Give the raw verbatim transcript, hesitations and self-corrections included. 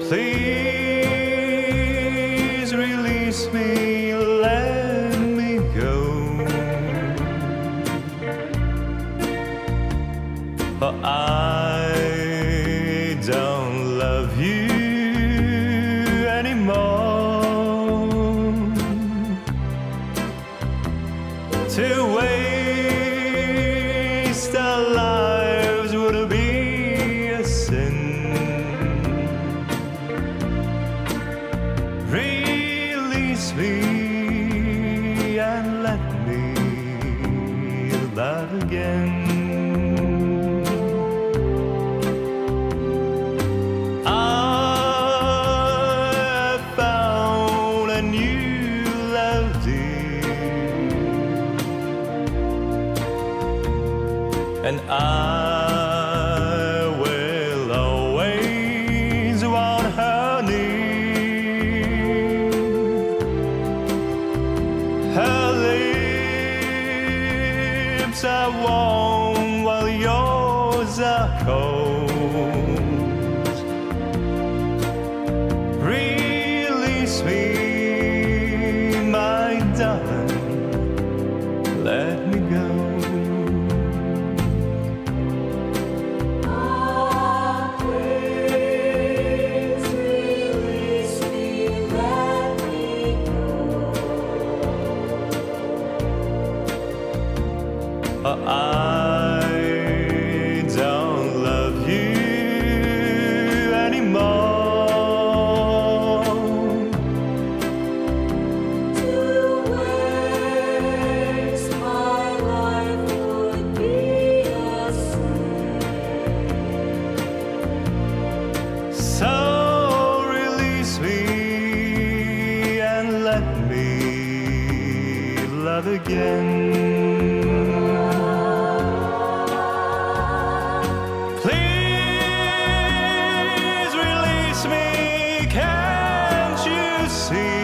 Please release me, let me go. For I don't love you anymore. To waste our lives would be a sin. Release me and let me love again. I found a new love, dear, and I will always want her near. Her lips are warm while yours are cold. Release me, my darling, let me go. Ah, please release me, let me go. For I don't love you anymore. To waste my life would be a sin. So release me and let me love again. Please release me, can't you see?